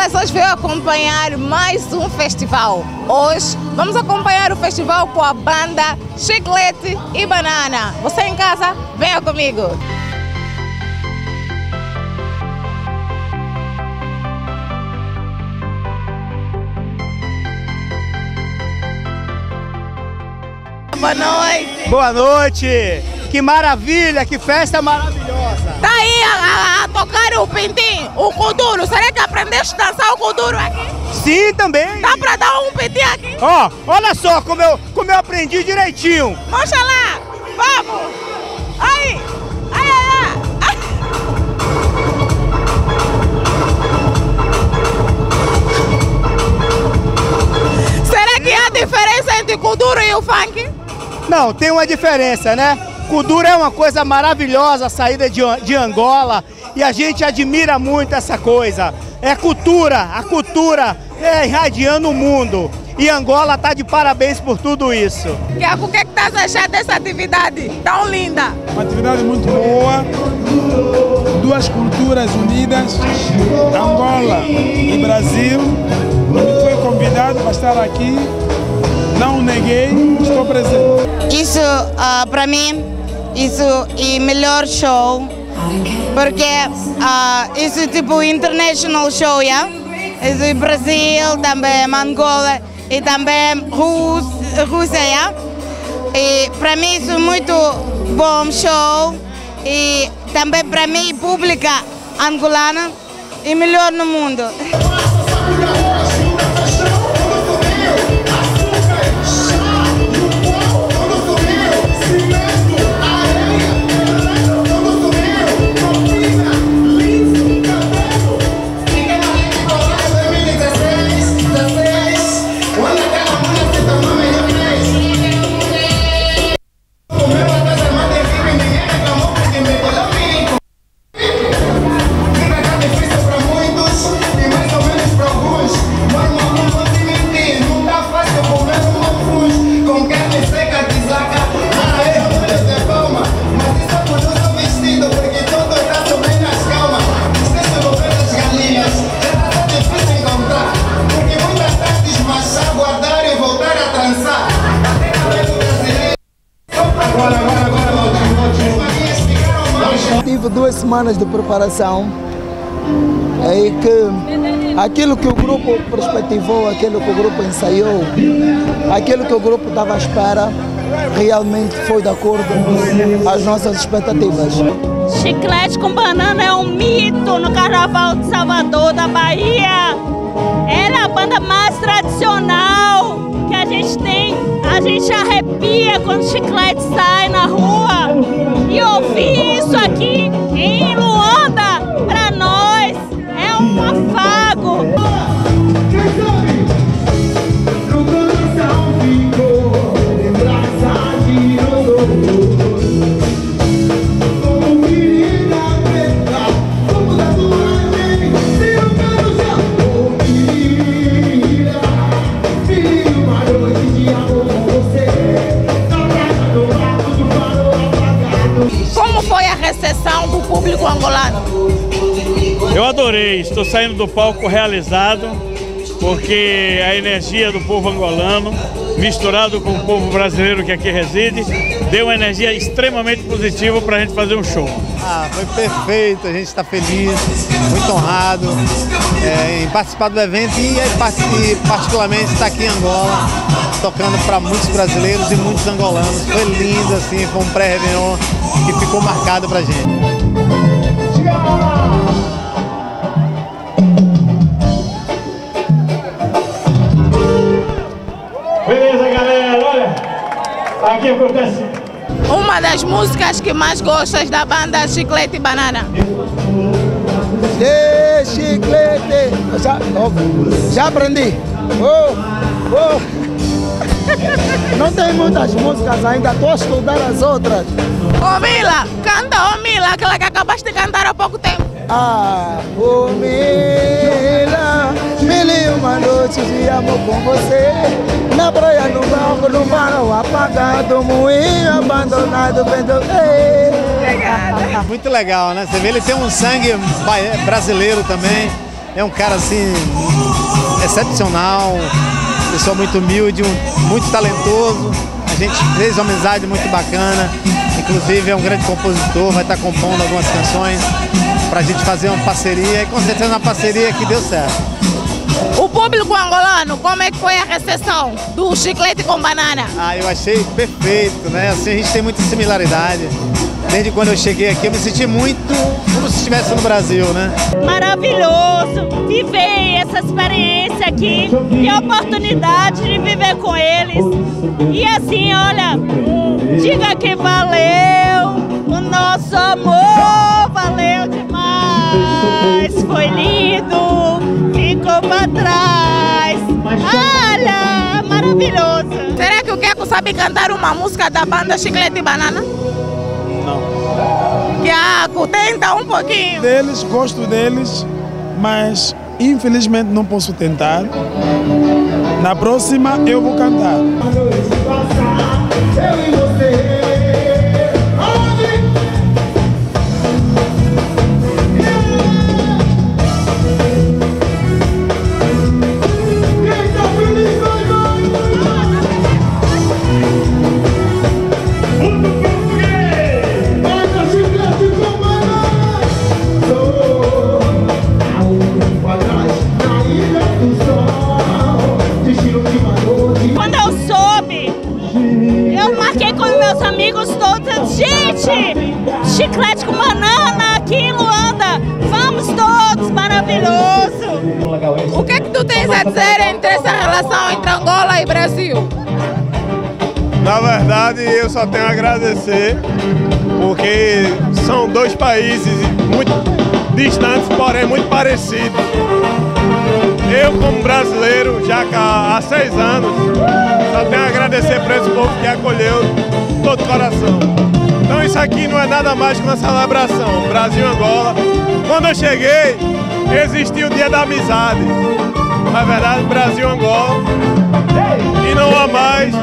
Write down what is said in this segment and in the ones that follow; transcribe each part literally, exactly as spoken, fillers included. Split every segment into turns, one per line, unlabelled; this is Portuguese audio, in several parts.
Silas hoje veio acompanhar mais um festival. Hoje vamos acompanhar o festival com a banda Chiclete e Banana. Você em casa, venha comigo. Boa noite.
Boa noite. Que maravilha, que festa maravilhosa.
Tá aí a, a, a tocar o pintim, o kuduro. Será que aprendeste a dançar o kuduro aqui?
Sim, também.
Dá pra dar um pintim aqui?
Ó, oh, olha só como eu, como eu aprendi direitinho.
Mostra lá, vamos. Aí, aí, aí, aí. Será que há diferença entre o kuduro e o funk?
Não, tem uma diferença, né? Kuduro é uma coisa maravilhosa, saída de, de Angola, e a gente admira muito essa coisa. É cultura, a cultura é irradiando o mundo. E Angola está de parabéns por tudo isso.
Tiago, o que estás achando dessa atividade tão linda?
Uma atividade muito boa, duas culturas unidas, Angola e Brasil. Me foi convidado para estar aqui. Não neguei, estou presente.
Isso, uh, para mim, isso é o melhor show, porque uh, isso é tipo international show, yeah? Isso é Brasil, também Angola e também Rússia, Rússia, yeah? E para mim isso é muito bom show e também para mim pública angolana é melhor no mundo.
Tive duas semanas de preparação e que aquilo que o grupo perspectivou, aquilo que o grupo ensaiou, aquilo que o grupo estava à espera, realmente foi de acordo com as nossas expectativas.
Chiclete com Banana é um mito no Carnaval de Salvador, da Bahia. Ela é a banda mais tradicional que a gente tem. A gente arrepia quando o Chiclete sai na rua. E ouvir isso aqui em Luanda, para nós, é um afago.
Como foi a recepção do público angolano?
Eu adorei, estou saindo do palco realizado, porque a energia do povo angolano, misturado com o povo brasileiro que aqui reside, deu uma energia extremamente positiva para a gente fazer um show.
Ah, foi perfeito, a gente está feliz, muito honrado é, em participar do evento e, e particularmente estar aqui em Angola, tocando para muitos brasileiros e muitos angolanos. Foi lindo, assim, foi um pré-réveillon que ficou marcado para a gente.
Beleza, galera, olha, aqui acontece.
Uma das músicas que mais gostas da banda Chiclete e Banana?
De Chiclete, já, oh, já aprendi. Oh, oh. Não tem muitas músicas ainda, estou a estudar as outras.
Ô Mila, canta, ô Mila, aquela que acabaste de cantar há pouco tempo.
Ah, ô Mila, mil e uma noites de amor com você. Na praia, no banco, no barão apagado, moinho abandonado, vendo.
Obrigada.
Muito legal, né? Você vê, ele tem um sangue brasileiro também. é um cara assim excepcional, pessoa muito humilde, um, muito talentoso. A gente fez uma amizade muito bacana, inclusive é um grande compositor, vai estar compondo algumas canções para a gente fazer uma parceria, e com certeza uma parceria que deu certo.
O público angolano, como é que foi a recepção do Chiclete com Banana?
Ah, eu achei perfeito, né? Assim, a gente tem muita similaridade. Desde quando eu cheguei aqui, eu me senti muito como se estivesse no Brasil, né?
Maravilhoso viver essa experiência aqui e a oportunidade de viver com eles. E assim, olha, diga que valeu o nosso amor, valeu demais, foi lindo, ficou pra trás. Olha, maravilhoso.
Será que o Keko sabe cantar uma música da banda Chiclete e Banana?
Não.
Keko, tenta um pouquinho.
Deles, gosto deles, mas infelizmente não posso tentar. Na próxima eu vou cantar.
Quando eu soube, eu marquei com meus amigos todos. Gente, Chiclete com Banana aqui em Luanda. Vamos todos, maravilhoso.
O que é que tu tens a dizer entre essa relação entre Angola e Brasil?
Na verdade, eu só tenho a agradecer, porque são dois países muito distantes, porém muito parecidos. Eu, como brasileiro, já há seis anos, só tenho a agradecer para esse povo que acolheu todo o coração. Então isso aqui não é nada mais que uma celebração, Brasil-Angola. Quando eu cheguei, existia o Dia da Amizade. Na verdade, Brasil-Angola. E não há mais.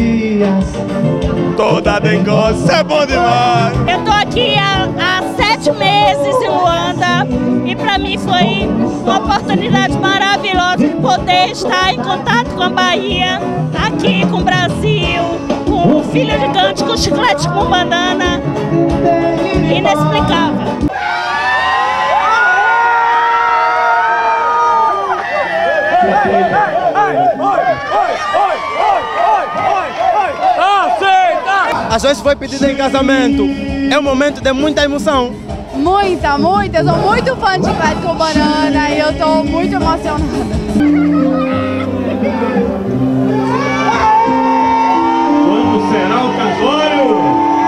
Toda dengosa, isso é bom demais.
Eu tô aqui há, há sete meses em Luanda e para mim foi uma oportunidade maravilhosa de poder estar em contato com a Bahia, aqui com o Brasil, com o Filho Gigante, com o Chiclete com Banana. Inexplicável.
A Joyce foi pedida em casamento. É um momento de muita emoção.
Muita, muita. Eu sou muito fã de Chiclete com Banana e eu estou muito emocionada.
Quando será o casório?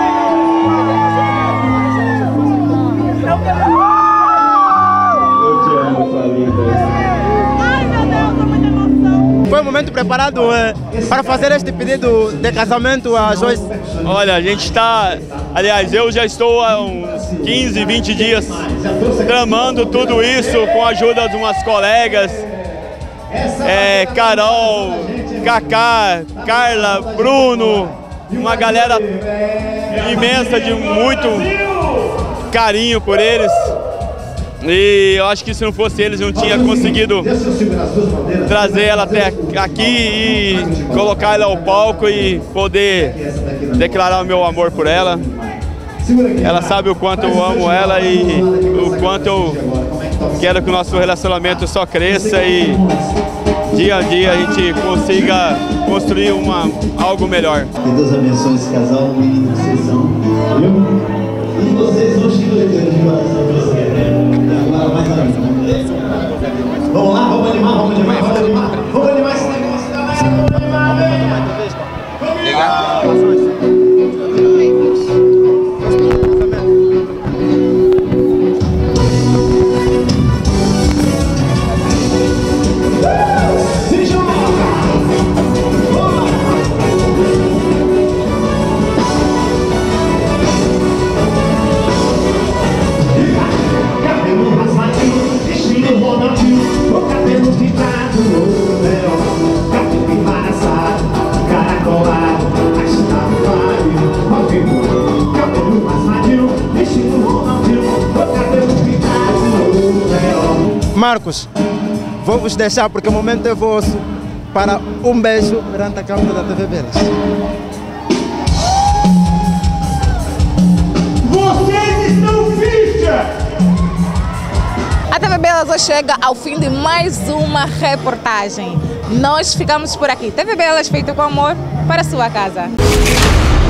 Eu te amo, sua linda.
Ai, meu Deus, tô muito emoção.
Foi um momento preparado é, para fazer este pedido de casamento a Joyce.
Olha, a gente está, aliás, eu já estou há uns quinze, vinte dias tramando tudo isso com a ajuda de umas colegas, é, Carol, Cacá, Carla, Bruno, uma galera imensa de muito carinho por eles. E eu acho que se não fosse eles, eu não tinha conseguido trazer ela até aqui e colocar ela ao palco e poder declarar o meu amor por ela. Ela sabe o quanto eu amo ela e o quanto eu quero que o nosso relacionamento só cresça e dia a dia a gente consiga construir uma, algo melhor.
Que Deus abençoe esse casal lindo que vocês são. E vocês são chicleteiros de coração que você quer. Vamos lá, vamos animar, vamos animar, vamos animar. Vamos animar esse negócio, galera. Vamos animar, vamos
Marcos, vou vos deixar porque o momento é vosso para um beijo perante a câmera da T V Belas.
Vocês estão ficha!
A T V Belas hoje chega ao fim de mais uma reportagem. Nós ficamos por aqui. T V Belas, feito com amor para a sua casa.